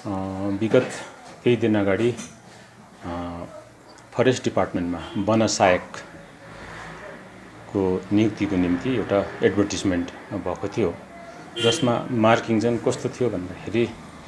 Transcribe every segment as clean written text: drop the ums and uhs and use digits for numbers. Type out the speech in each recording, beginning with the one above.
विगत केही दिन अगाडि फरेस्ट डिपार्टमेन्टमा वन सहायकको नियुक्तिको निम्ति एउटा एडभर्टिजमेन्ट भएको थियो, जसमा मार्किङ चाहिँ कस्तो थियो भन्दाखेरि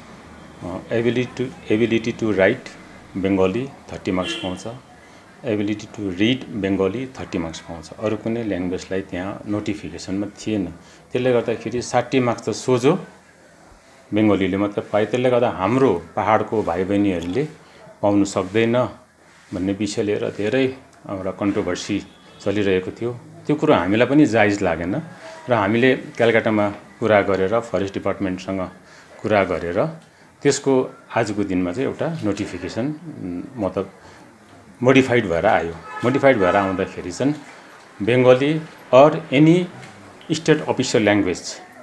ability to write Bengali 30 marks पाउँछ, ability to read Bengali 30 marks पाउँछ। अरू कुनै ल्याङ्ग्वेजलाई त्यहाँ नोटिफिकेसनमा थिएन। त्यसले गर्दाखेरि 60 मार्क्स त सोझो बेङ्गलीले मात्र पाए। त्यसले गर्दा हाम्रो पहाडको भाइ बहिनीहरूले पाउन सक्दैन भन्ने विषय लिएर धेरै एउटा कन्ट्रोभर्सी चलिरहेको थियो। त्यो कुरो हामीलाई पनि जायज लागेन र हामीले कलकत्तामा कुरा गरेर फरेस्ट डिपार्टमेन्टसँग कुरा गरेर त्यसको आजको दिनमा चाहिँ एउटा नोटिफिकेसन मतलब मोडिफाइड भएर आयो। मोडिफाइड भएर आउँदाखेरि चाहिँ Bengali or any state official language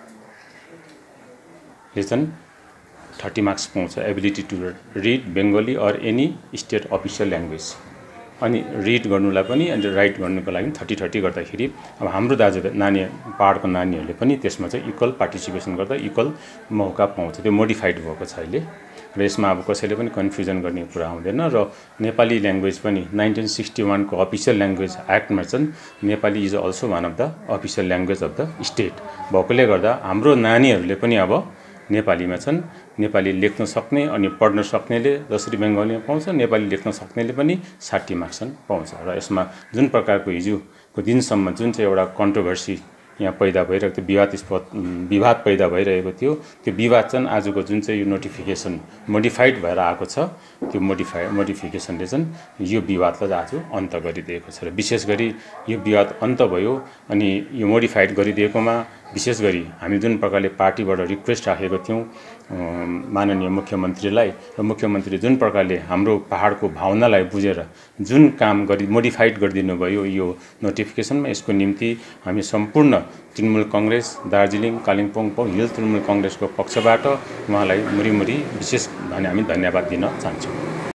ले चाहिँ 30 मार्क्स पाउँछ। Ability to read Bengali or any state official language, अनि रिड गर्नुलाई पनि अनि राइट गर्नुको लागि 30-30 गर्दाखेरि अब हाम्रो नानी पहाडको नानीहरूले पनि त्यसमा चाहिँ इक्वल पार्टिसिपेसन गर्दा इक्वल मौका पाउँछ। त्यो मोडिफाइड भएको छ अहिले र यसमा अब कसैले पनि कन्फ्युजन गर्ने कुरा आउँदैन। र नेपाली ल्याङ्ग्वेज पनि 1961 को अफिसियल ल्याङ्ग्वेज एक्टमा चाहिँ Nepali is also one of the official language of the state भएकोले गर्दा हाम्रो नानीहरूले पनि अब नेपालीमा छन्, नेपाली लेख्न सक्ने अनि पढ्न सक्नेले जसरी बेङ्गलीमा पाउँछ, नेपाली लेख्न सक्नेले पनि 60 मार्क्स पाउँछ। र यसमा जुन प्रकारको हिजोको दिनसम्म जुन चाहिँ एउटा कन्ट्रोभर्सी यहाँ पैदा भइरहेको थियो, विवाद पैदा भइरहेको थियो, त्यो विवाद चाहिँ आजको जुन चाहिँ यो नोटिफिकेसन मोडिफाइड भएर आएको छ, त्यो मोडिफिकेसनले चाहिँ यो विवादलाई आज अन्त गरिदिएको छ। र विशेष गरी यो विवाद अन्त भयो अनि यो मोडिफाइड गरिदिएकोमा विशेष गरी हामी जुन प्रकारले पार्टीबाट रिक्वेस्ट राखेको थियौँ माननीय मुख्यमन्त्रीलाई, र मुख्यमन्त्री जुन प्रकारले हाम्रो पहाडको भावनालाई बुझेर जुन काम गरी मोडिफाइड गरिदिनु भयो यो नोटिफिकेसनमा, यसको निम्ति हामी सम्पूर्ण तृणमूल काङ्ग्रेस दार्जिलिङ कालिम्पोङ हिल तृणमूल काङ्ग्रेसको पक्षबाट उहाँलाई मुरी विशेष हामी धन्यवाद दिन चाहन्छौँ।